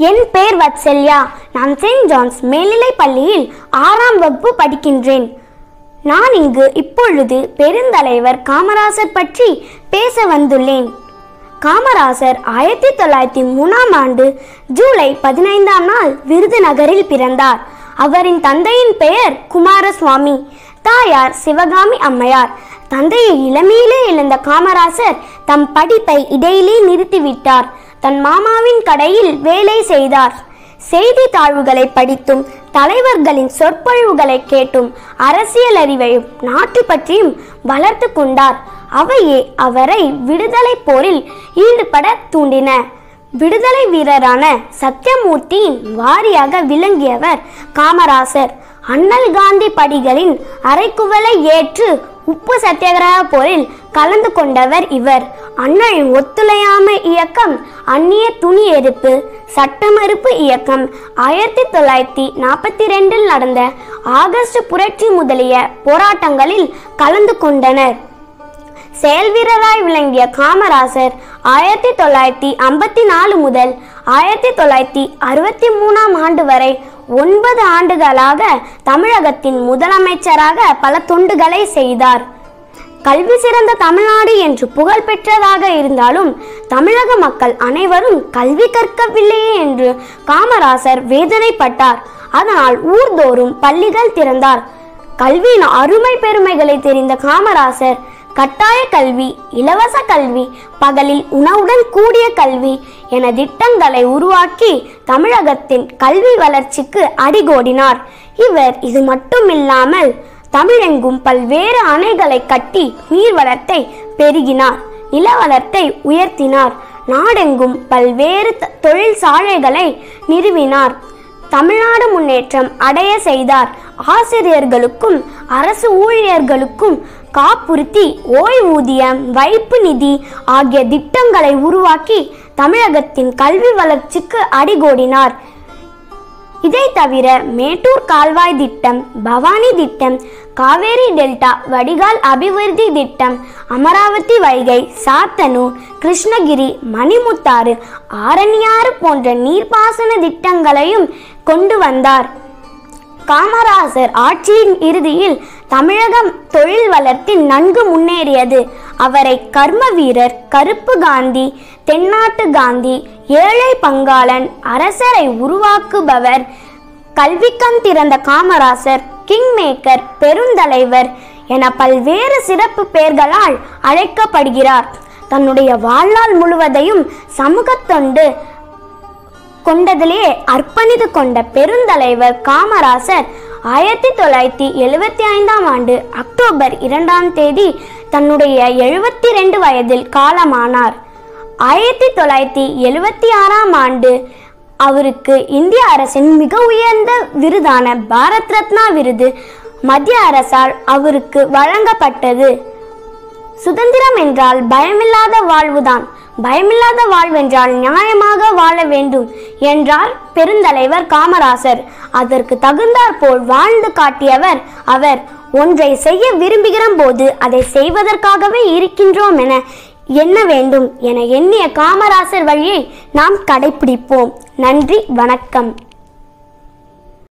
என் பெயர் வத்சல்யா. நான் Saint John's மேல்நிலைப் பள்ளியில் 6ஆம் வகுப்பு படிக்கின்றேன். நான் இங்கு இப்பொழுது பெருந்தலைவர் காமராஜர் பற்றி பேச வந்துள்ளேன். காமராஜர் 1903ஆம் ஆண்டு ஜூலை 15ஆம் நாள் விருதுநகரில் பிறந்தார். அவரின் தந்தையின் பெயர் குமாரசுவாமி, தாயார் சிவகாமி அம்மையார். தந்தையை இளமையிலே இழந்த காமராஜர் தம் படிப்பை இடையிலே நிறுத்திவிட்டார். தன் மாமாவின் கடையில் வேலை செய்தார். செய்தித்தாள்களை படித்தும் தலைவர்களின் சொற்பொழிவுகளை கேட்டும் அரசியல் அறிவையும் நாட்டு பற்றியும் வளர்த்து கொண்டார். அவையே அவரை விடுதலை போரில் ஈடுபட தூண்டின. விடுதலை வீரரான சத்தியமூர்த்தியின் வாரியாக விளங்கியவர் காமராஜர். அண்ணல் காந்தி படிகளின் அறைக்குவலை ஏற்று உப்பு சத்தியாகிரக போரில் கலந்து கொண்டவர் இவர். அண்ணலின் ஒத்துழையாமை இயக்கம், அந்நிய துணி எரிப்பு, சட்ட மறுப்பு இயக்கம், 1942 நடந்த ஆகஸ்ட் புரட்சி முதலிய போராட்டங்களில் கலந்து கொண்டனர். செயல் வீரராய் விளங்கிய காமராஜர் 1954 முதல் 1963ஆம் ஆண்டு வரை 9 ஆண்டுகளாக தமிழகத்தின் முதலமைச்சராக பல தொண்டுகளை செய்தார். கல்வி சிறந்த தமிழ்நாடு என்று புகழ் பெற்றதாக இருந்தாலும் தமிழக மக்கள் அனைவரும் கல்வி கற்கவில்லையே என்று காமராஜர் வேதனைப்பட்டார். அதனால் ஊர்தோறும் பள்ளிகள் திறந்தார். கல்வியின் அருமை பெருமைகளை தெரிந்த காமராஜர் கட்டாய கல்வி, இலவச கல்வி, பகலில் உணவுடன் கூடிய கல்வி என திட்டங்களை உருவாக்கி தமிழகத்தின் கல்வி வளர்ச்சிக்கு அடிகோடினார். இவர் இது மட்டுமில்லாமல் தமிழெங்கும் பல்வேறு அணைகளை கட்டி நீர்வளத்தை பெருகினார், நிலவளத்தை உயர்த்தினார். நாடெங்கும் பல்வேறு தொழிற்சாலைகளை நிறுவினார். தமிழ்நாடு முன்னேற்றம் அடைய செய்தார். ஆசிரியர்களுக்கும் அரசு ஊழியர்களுக்கும் காப்புறுத்தி, ஓய்வூதியம், வைப்பு நிதி ஆகிய திட்டங்களை உருவாக்கி தமிழகத்தின் கல்வி வளர்ச்சிக்கு அடிகோடினார். இதை தவிர மேட்டூர் கால்வாய் திட்டம், பவானி திட்டம், காவேரி டெல்டா வடிகால் அபிவிருத்தி திட்டம், அமராவதி வைகை, சாத்தனூர், கிருஷ்ணகிரி, மணிமுத்தாறு, ஆரணியாறு போன்ற நீர்ப்பாசன திட்டங்களையும் கொண்டு வந்தார். காமராஜர் ஆட்சியின் இறுதியில் தமிழகம் தொழில் வளர்த்தில் நன்கு முன்னேறியது. அவரை கர்ம வீரர், கருப்பு காந்தி, தென்னாட்டு காந்தி, ஏழை பங்காளன், அரசரை உருவாக்குபவர், கல்விக்கண் திறந்த காமராஜர், கிங் மேக்கர், பெருந்தலைவர் என பல்வேறு சிறப்பு பெயர்களால் அழைக்கப்படுகிறார். தன்னுடைய வாழ்நாள் முழுவதையும் சமூக தொண்டு கொண்டதிலே அர்ப்பணித்து கொண்ட பெருந்தலைவர் காமராஜர் 1975ஆம் ஆண்டு அக்டோபர் 2ஆம் தேதி தன்னுடைய 72 வயதில் காலமானார். 1976ஆம் ஆண்டு அவருக்கு இந்திய அரசின் மிக உயர்ந்த விருதான பாரத் ரத்னா விருது மத்திய அரசால் அவருக்கு வழங்கப்பட்டது. சுதந்திரம் என்றால் பயமில்லாத வாழ்வுதான், பயமில்லாத வாழ்வென்றால் நியாயமாக வாழ வேண்டும் என்றார் பெருந்தலைவர் காமராஜர். அதற்கு தகுந்தாற்போல் வாழ்ந்து காட்டியவர் அவர். ஒன்றை செய்ய விரும்புகிற போது அதை செய்வதற்காகவே இருக்கின்றோம் என எண்ண வேண்டும் என எண்ணிய காமராஜர் வழியை நாம் கடைபிடிப்போம். நன்றி, வணக்கம்.